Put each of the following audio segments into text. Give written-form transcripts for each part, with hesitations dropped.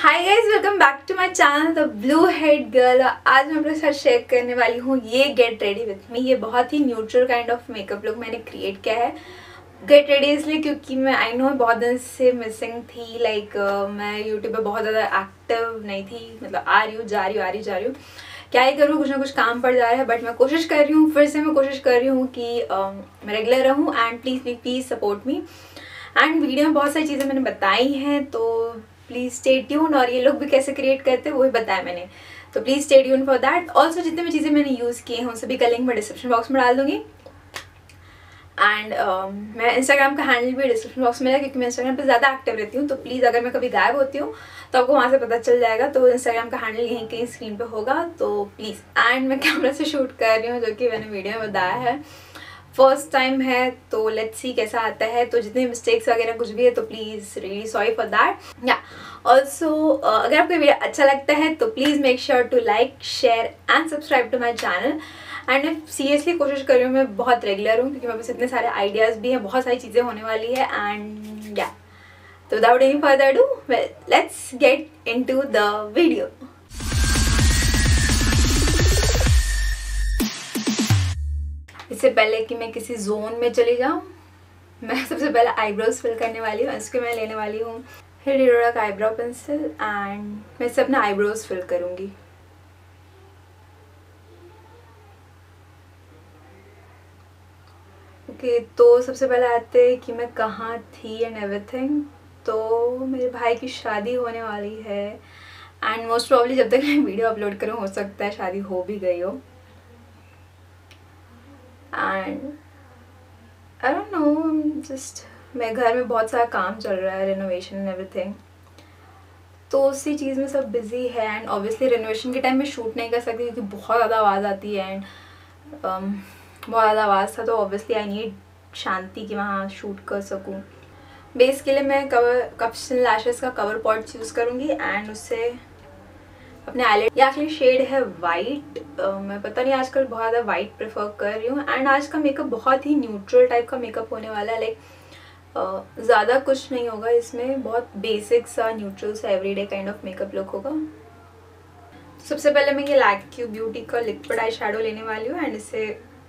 Hi guys, welcome back to my channel the blue head girl. आज मैं अपने साथ शेयर करने वाली हूँ ये गेट रेडी विथ मी। ये बहुत ही neutral kind of makeup look मैंने क्रिएट किया है। गेट रेडी इसलिए क्योंकि मैं आई नो बहुत दिन से मिसिंग थी। मैं यूट्यूब पे बहुत ज़्यादा एक्टिव नहीं थी, मतलब आ रही हूँ जा रही हूँ क्या ही करूँ, कुछ ना कुछ काम पड़ जा रहा है। बट मैं कोशिश कर रही हूँ, फिर से मैं कोशिश कर रही हूँ कि मैं रेगुलर रहूँ and please support me. And video में बहुत सारी चीज़ें मैंने बताई हैं, तो प्लीज़ स्टे ट्यून। और ये लोग भी कैसे क्रिएट करते हैं वो भी बताया मैंने, तो please stay tune for that. Also जितने भी चीज़ें मैंने यूज़ किए हैं उन सभी का लिंक मैं डिस्क्रिप्शन बॉक्स में डाल दूँगी। एंड मैं इंस्टाग्राम का हैंडल भी डिस्क्रिप्शन बॉक्स में है, क्योंकि मैं इंस्टाग्राम पे ज़्यादा एक्टिव रहती हूँ। तो प्लीज़ अगर मैं कभी गायब होती हूँ तो आपको वहाँ से पता चल जाएगा। तो इंस्टाग्राम का हैंडल यहीं कहीं स्क्रीन पे होगा, तो प्लीज़। एंड मैं कैमरा से शूट कर रही हूँ, जो कि मैंने वीडियो में बताया है, फर्स्ट टाइम है, तो लेट्स सी कैसा आता है। तो जितने मिस्टेक्स वगैरह कुछ भी है तो please really sorry for that. या ऑल्सो अगर आपको वीडियो अच्छा लगता है तो please make sure to like, share and subscribe to my channel. And मैं सीरियसली कोशिश कर रही हूँ, मैं बहुत रेगुलर हूँ, क्योंकि मेरे पास इतने सारे आइडियाज़ भी हैं, बहुत सारी चीज़ें होने वाली है। एंड या तो without any further ado, let's get into the video. इससे पहले कि मैं किसी जोन में चली जाऊँ, मैं सबसे पहले आईब्रोज फिल करने वाली हूँ। इसके मैं लेने वाली हूँ हिरोडा का आईब्रो पेंसिल एंड मैं इससे अपने आईब्रोज फिल करूँगी। ओके, तो सबसे पहले आते हैं कि मैं कहाँ थी एंड एवरीथिंग। तो मेरे भाई की शादी होने वाली है एंड मोस्ट प्रॉब्ली जब तक मैं वीडियो अपलोड करूँ हो सकता है शादी हो भी गई हो। And I don't know, just मेरे घर में बहुत सारा काम चल रहा है, रेनोवेशन एंड एवरीथिंग, तो उसी चीज़ में सब बिजी है। एंड ऑब्वियसली रेनोवेशन के टाइम में शूट नहीं कर सकती क्योंकि बहुत ज़्यादा आवाज़ आती है। एंड बहुत ज़्यादा आवाज़ था, तो ऑब्वियसली आई नीड शांति कि वहाँ शूट कर सकूँ। बेस के लिए मैं कप्स एंड लैशेस का कवर पॉट्स यूज़ करूँगी एंड उससे अपने आईलाइट, ये एक्चुअली शेड है वाइट। मैं पता नहीं आजकल बहुत ज़्यादा वाइट प्रेफर कर रही हूँ। एंड आज का मेकअप बहुत ही न्यूट्रल टाइप का मेकअप होने वाला है। ज़्यादा कुछ नहीं होगा इसमें, बहुत बेसिक सा न्यूट्रल सा everyday kind of makeup look होगा। सबसे पहले मैं ये लैक्यू ब्यूटी का लिक्विड आई शेडो लेने वाली हूँ एंड इसे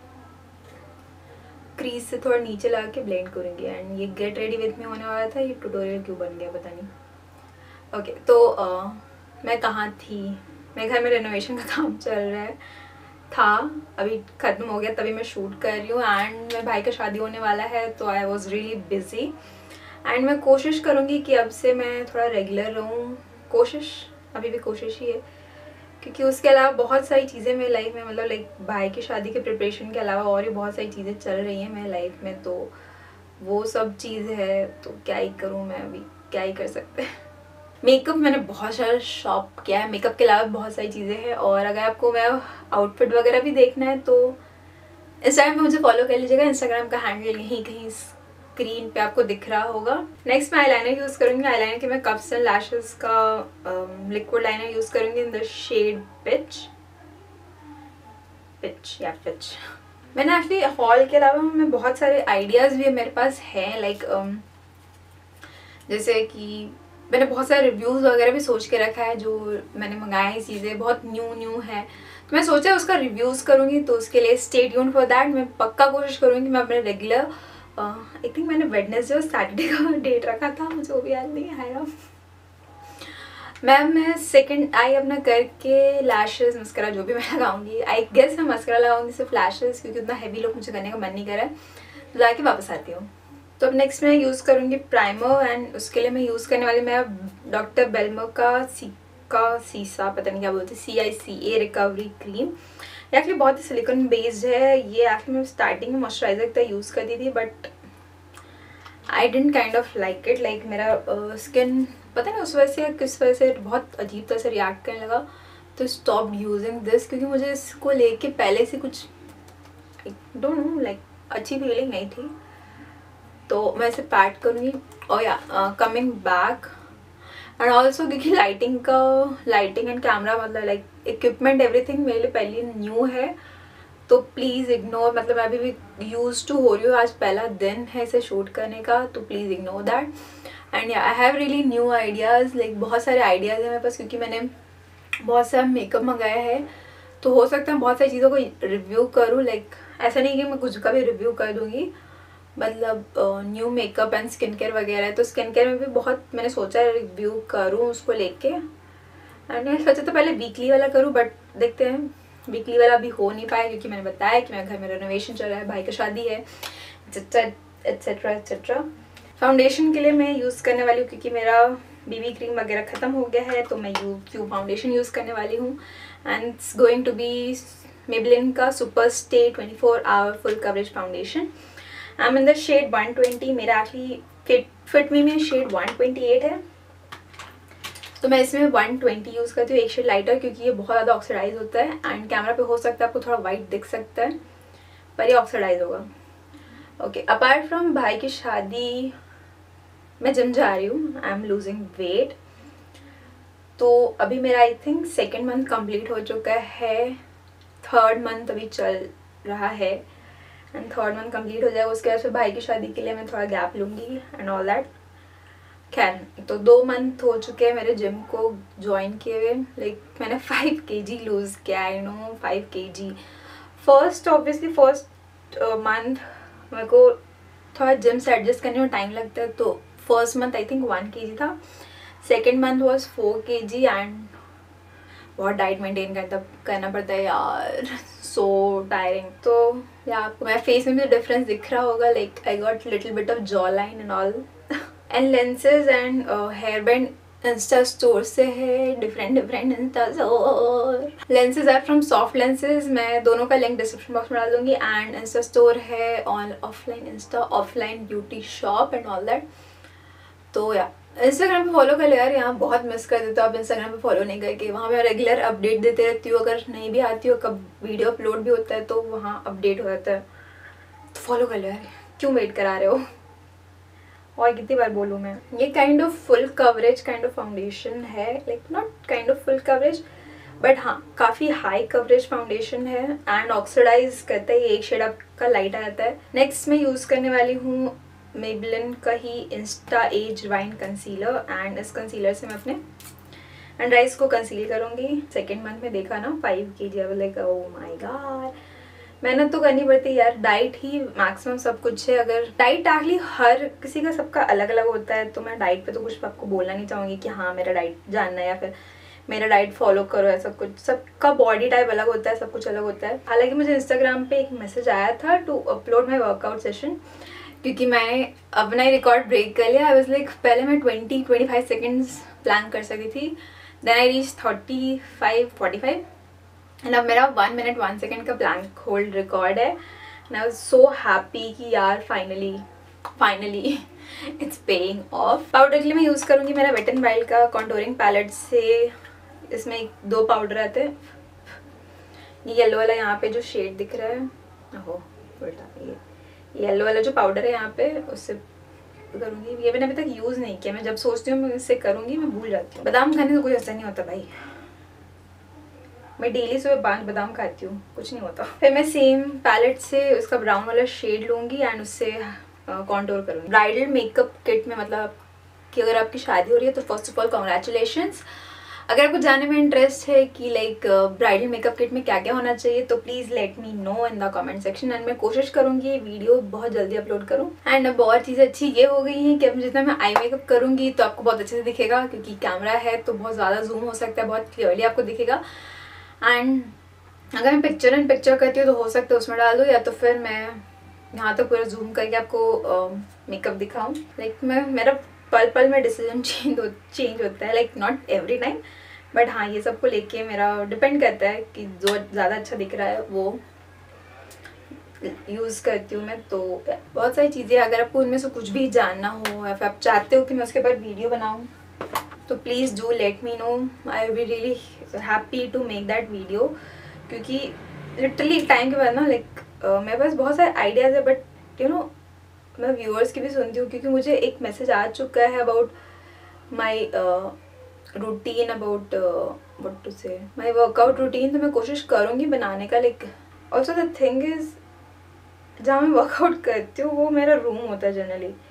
क्रीज से थोड़ा नीचे लगा के ब्लेंड करूँगी। एंड ये गेट रेडी विथ मी होने वाला था, ये ट्यूटोरियल क्यों बन गया पता नहीं। ओके, तो मैं कहाँ थी, मेरे घर में रेनोवेशन का काम चल रहा है, था अभी ख़त्म हो गया, तभी मैं शूट कर रही हूँ। एंड मेरे भाई का शादी होने वाला है, तो I was really busy. And मैं कोशिश करूँगी कि अब से मैं थोड़ा रेगुलर रहूँ। कोशिश अभी भी कोशिश ही है, क्योंकि उसके अलावा बहुत सारी चीज़ें मेरी लाइफ में, मतलब भाई की शादी के प्रिपरेशन के अलावा और भी बहुत सारी चीज़ें चल रही हैं मेरी लाइफ में, तो वो सब चीज़ है। तो क्या ही करूँ मैं, अभी क्या ही कर सकते हैं। मेकअप मैंने बहुत सारा शॉप किया है, मेकअप के अलावा बहुत सारी चीज़ें हैं। और अगर आपको मैं आउटफिट वगैरह भी देखना है तो इंस्टाग्राम पे मुझे फॉलो कर लीजिएगा। इंस्टाग्राम का हैंडल यहीं कहीं स्क्रीन पे आपको दिख रहा होगा। नेक्स्ट मैं आईलाइनर यूज़ करूँगी। आईलाइनर के मैं कप्स एंड लैशेस का लिक्विड लाइनर यूज़ करूँगी इन द शेड पिच। मैंने एक्चुअली हॉल के अलावा मैं बहुत सारे आइडियाज़ भी मेरे पास हैं, जैसे कि मैंने बहुत सारे रिव्यूज़ वगैरह भी सोच के रखा है। जो मैंने मंगाया है चीज़ें बहुत न्यू है, तो मैं सोचा उसका रिव्यूज़ करूँगी। तो उसके लिए स्टे ट्यून फॉर दैट। मैं पक्का कोशिश करूँगी कि मैं अपने रेगुलर, आई थिंक मैंने वेडनेसडे और सैटरडे का डेट रखा था, मुझे वो भी याद नहीं आया। मैं सेकंड आई अपना करके लैशेस मस्करा जो भी मैं लगाऊंगी, आई गेस मैं मस्करा लगाऊंगी सिर्फ लैशेस, क्योंकि उतना हैवी लुक मुझे करने का मन नहीं कर रहा है। तो जाके वापस आती हूँ। तो अब नेक्स्ट मैं यूज़ करूँगी प्राइमर। एंड उसके लिए मैं यूज़ करने वाली मैं डॉक्टर बेलमो का सीसा, पता नहीं क्या बोलते, CICA रिकवरी क्रीम। ये एक्चुअली बहुत ही सिलिकॉन बेस्ड है। ये एक्चुअली मैं स्टार्टिंग में मॉइस्चराइजर की तरह यूज़ करती थी, but I didn't kind of like it. मेरा स्किन पता नहीं उस वजह से किस वजह से बहुत अजीब तरह से रिएक्ट करने लगा, तो स्टॉप यूजिंग दिस, क्योंकि मुझे इसको लेके पहले से कुछ डोंट नो अच्छी फीलिंग नहीं थी। तो मैं इसे पैट करूँगी। और या कमिंग बैक एंड ऑल्सो क्योंकि लाइटिंग एंड कैमरा, मतलब इक्विपमेंट एवरीथिंग मेरे लिए पहले न्यू है, तो प्लीज़ इग्नोर। मतलब मैं अभी भी यूज़ टू हो रही हूँ, आज पहला दिन है इसे शूट करने का, तो please ignore that. And I have really new ideas, like बहुत सारे आइडियाज़ हैं मेरे पास, क्योंकि मैंने बहुत सारा मेकअप मंगाया है। तो हो सकता है बहुत सारी चीज़ों को रिव्यू करूँ, लाइक ऐसा नहीं कि मैं कुछ का भी रिव्यू कर दूँगी, मतलब new makeup and skin care वगैरह है। तो स्किन केयर में भी बहुत मैंने सोचा है रिव्यू करूँ उसको लेके। एंड मैं सोचा तो पहले वीकली वाला करूँ, बट देखते हैं, वीकली वाला भी हो नहीं पाया क्योंकि मैंने बताया कि मेरे घर में रेनोवेशन चल रहा है, भाई की शादी है, एट्सेट्रा एट्सेट्रा। फाउंडेशन के लिए मैं यूज़ करने वाली हूँ, क्योंकि मेरा बीबी क्रीम वगैरह ख़त्म हो गया है, तो मैं क्यू फाउंडेशन यूज़ करने वाली हूँ। And it's going to be Maybelline का super stay 24 hour full coverage foundation. I am in the shade 120। मेरा एक्चुअली फिट मी में शेड 128 है, तो मैं इसमें 120 यूज़ करती हूँ, एक शेड लाइटर, क्योंकि ये बहुत ज़्यादा ऑक्सीडाइज होता है। एंड कैमरा पे हो सकता है आपको थोड़ा वाइट दिख सकता है, पर ये ऑक्सीडाइज होगा। ओके, अपार्ट फ्रॉम भाई की शादी मैं जिम जा रही हूँ, आई एम लूजिंग वेट। तो अभी मेरा I think 2nd month complete हो चुका है, 3rd मंथ अभी चल रहा है, एंड 3rd मंथ कंप्लीट हो जाएगा। उसके बाद फिर भाई की शादी के लिए मैं थोड़ा गैप लूँगी एंड ऑल दैट। खैर, तो 2 मंथ हो चुके हैं मेरे जिम को ज्वाइन किए हुए। लाइक मैंने 5 kg लूज़ किया, I know 5 kg। Obviously first month मेरे को थोड़ा जिम से एडजस्ट करने में टाइम लगता है, तो first month I think 1 kg था, 2nd month was 4 kg। And बहुत डाइट मेंटेन करना पड़ता है यार, सो टायरिंग। तो या आपको मेरे फेस में भी डिफरेंस दिख रहा होगा, like I got little bit of jaw line and all. And lenses and hair band insta store से है, different insta store. Lenses are from soft lenses, मैं दोनों का लिंक डिस्क्रिप्शन बॉक्स में डाल दूंगी। एंड इंस्टा स्टोर है on offline insta, offline beauty shop and all that. तो या इंस्टाग्राम पे फॉलो कर लो यार, यहाँ बहुत मिस कर देते हो आप इंस्टाग्राम पे फॉलो नहीं करके। वहाँ मैं रेगुलर अपडेट देते रहती हूँ, अगर नहीं भी आती हो, कब वीडियो अपलोड भी होता है तो वहाँ अपडेट हो जाता है, तो फॉलो कर लो यार, क्यों वेट करा रहे हो। और कितनी बार बोलूँ मैं, ये kind of full coverage kind of foundation है, like not kind of full coverage, but हाँ काफ़ी हाई कवरेज फाउंडेशन है एंड ऑक्सीडाइज करता है, ये एक शेड आपका लाइट आता है। नेक्स्ट मैं यूज़ करने वाली हूँ मेबेलिन का ही इंस्टा एज वाइन कंसीलर। एंड इस कंसीलर से मैं अपने अंडर आइज को कंसील करूँगी। 2nd मंथ में देखा ना 5 kg, like oh my god, मेहनत तो करनी पड़ती है यार, डाइट ही मैक्सिमम सब कुछ है। अगर डाइट एक्चुअली हर किसी का सबका अलग अलग होता है, तो मैं डाइट पे तो कुछ आपको बोलना नहीं चाहूँगी कि हाँ मेरा डाइट जानना है या फिर मेरा डाइट फॉलो करो, ऐसा कुछ। सबका बॉडी टाइप अलग होता है, सब कुछ अलग होता है। हालांकि मुझे इंस्टाग्राम पे एक मैसेज आया था to upload my workout session, क्योंकि मैंने अपना ही रिकॉर्ड ब्रेक कर लिया। आई वाज लाइक, पहले मैं 20-25 सेकेंड्स प्लान कर सकती थी, देन आई रीच 35-45 एंड अब मेरा 1 मिनट 1 सेकेंड का ब्लैंक होल्ड रिकॉर्ड है। And I was so happy कि यार finally it's paying off. Powder के लिए मैं यूज़ करूँगी मेरा वेट एंड वाइल्ड का कॉन्टोरिंग पैलेट से। इसमें 2 पाउडर आते हैं, ये येलो वाला यहाँ पे जो शेड दिख रहा है, ओहो उल्टा, ये येलो वाला जो पाउडर है यहाँ पे, उससे करूँगी। ये मैंने अभी तक यूज़ नहीं किया, मैं जब सोचती हूँ मैं इससे करूँगी मैं भूल जाती हूँ। बादाम खाने से कोई असर नहीं होता भाई, मैं डेली सुबह 5 बादाम खाती हूँ, कुछ नहीं होता। फिर मैं सेम पैलेट से उसका ब्राउन वाला शेड लूँगी एंड उससे कॉन्टोर करूँगी। ब्राइडल मेकअप किट में, मतलब कि अगर आपकी शादी हो रही है तो फर्स्ट ऑफ ऑल कॉन्ग्रेचुलेशंस। अगर आपको जानने में इंटरेस्ट है कि लाइक ब्राइडल मेकअप किट में क्या क्या होना चाहिए, तो please let me know in the comment section. And मैं कोशिश करूँगी वीडियो बहुत जल्दी अपलोड करूँ। एंड अब और चीज़ें अच्छी ये हो गई हैं कि अब जितना मैं आई मेकअप करूँगी तो आपको बहुत अच्छे से दिखेगा, क्योंकि कैमरा है तो बहुत ज़्यादा जूम हो सकता है, बहुत क्लियरली आपको दिखेगा। एंड अगर मैं पिक्चर इन पिक्चर करती हूँ तो हो सकता है उसमें डाल दूँ, या तो फिर मैं यहाँ तक पूरा जूम करके आपको मेकअप दिखाऊँ। लाइक मेरा पल पल में डिसीजन चेंज होता है, like not every time, but हाँ ये सबको लेके मेरा डिपेंड करता है कि जो ज़्यादा अच्छा दिख रहा है वो यूज़ करती हूँ मैं। तो बहुत सारी चीज़ें, अगर आपको उनमें से कुछ भी जानना हो या फिर आप चाहते हो कि मैं उसके ऊपर वीडियो बनाऊँ, तो please do let me know, I will be really happy to make that video. क्योंकि लिटरली टाइम के बाद ना लाइक मेरे पास बहुत सारे आइडियाज़ है, बट यू नो मैं व्यूअर्स की भी सुनती हूँ, क्योंकि मुझे एक मैसेज आ चुका है about my routine, about what to say my workout routine. तो मैं कोशिश करूँगी बनाने का। Like also the thing is, जहाँ मैं वर्कआउट करती हूँ वो मेरा रूम होता है जनरली,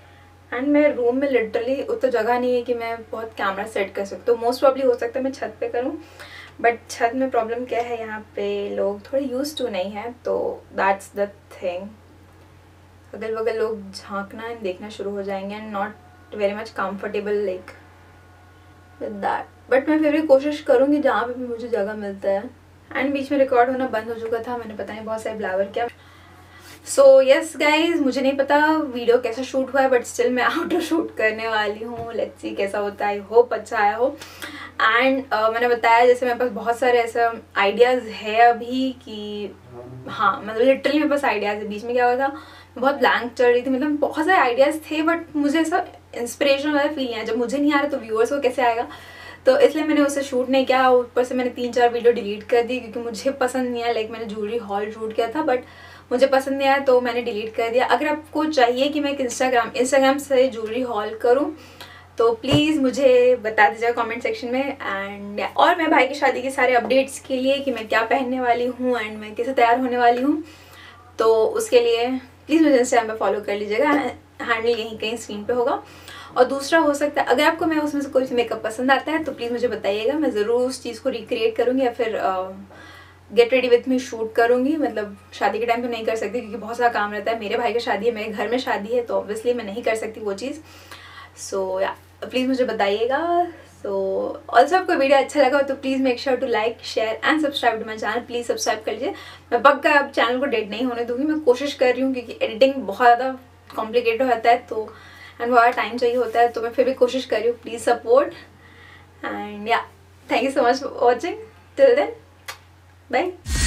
एंड मेरे रूम में लिटरली उतना जगह नहीं है कि मैं बहुत कैमरा सेट कर सकती हूँ। मोस्ट प्रॉब्ली हो सकता है मैं छत पे करूँ, बट छत में प्रॉब्लम क्या है, यहाँ पे लोग थोड़े यूज टू नहीं है, तो दैट्स द थिंग। अगल बगल लोग झांकना एंड देखना शुरू हो जाएंगे and not very much comfortable like with that. But मैं फिर भी कोशिश करूँगी जहाँ पे भी मुझे जगह मिलता है। एंड बीच में रिकॉर्ड होना बंद हो चुका था, मैंने पता नहीं बहुत सारे ब्लावर किया। सो यस गाइज, मुझे नहीं पता वीडियो कैसा शूट हुआ है, बट स्टिल मैं आउटरो शूट करने वाली हूँ। लेट्स सी कैसा होता है, आई होप अच्छा आया हो। एंड मैंने बताया जैसे मेरे पास बहुत सारे ऐसा आइडियाज़ है अभी कि हाँ, मतलब लिटरली मेरे पास आइडियाज़ है। बीच में क्या हुआ था, मैं बहुत ब्लैंक चल रही थी, मतलब बहुत सारे आइडियाज़ थे बट मुझे ऐसा इंस्पिरेशन वाला फील नहीं आया। जब मुझे नहीं आ रहा तो व्यूअर्स को कैसे आएगा, तो इसलिए मैंने उसे शूट नहीं किया। ऊपर से मैंने 3-4 वीडियो डिलीट कर दी क्योंकि मुझे पसंद नहीं आया। लाइक मैंने ज्वेलरी हॉल शूट किया था बट मुझे पसंद नहीं आया तो मैंने डिलीट कर दिया। अगर आपको चाहिए कि मैं एक इंस्टाग्राम से ज्वेलरी हॉल करूँ तो प्लीज़ मुझे बता दीजिएगा कमेंट सेक्शन में। एंड और मैं भाई की शादी के सारे अपडेट्स के लिए कि मैं क्या पहनने वाली हूँ एंड मैं कैसे तैयार होने वाली हूँ, तो उसके लिए प्लीज़ मुझे इंस्टाग्राम पे फॉलो कर लीजिएगा। हैंडल यहीं कहीं स्क्रीन पे होगा। और दूसरा हो सकता है अगर आपको मैं उसमें से कोई मेकअप पसंद आता है तो प्लीज़ मुझे बताइएगा, मैं ज़रूर उस चीज़ को रिक्रिएट करूँगी या फिर get ready with me shoot करूँगी। मतलब शादी के टाइम तो नहीं कर सकती क्योंकि बहुत सारा काम रहता है। मेरे भाई की शादी है, मेरे घर में शादी है, तो ऑब्वियसली मैं नहीं कर सकती वो चीज़। सो या प्लीज़ मुझे बताइएगा। सो ऑल्सो आपको वीडियो अच्छा लगा हो तो please make sure to like share and subscribe to my channel. Please subscribe कर लीजिए। मैं पक्का अब चैनल को डेड नहीं होने दूँगी। मैं कोशिश कर रही हूँ क्योंकि एडिटिंग बहुत ज़्यादा कॉम्प्लिकेटेड होता है तो एंड बहुत टाइम चाहिए होता है, तो मैं फिर भी कोशिश कर रही हूँ। प्लीज़ सपोर्ट एंड या thank you so much for watching. Till then bye.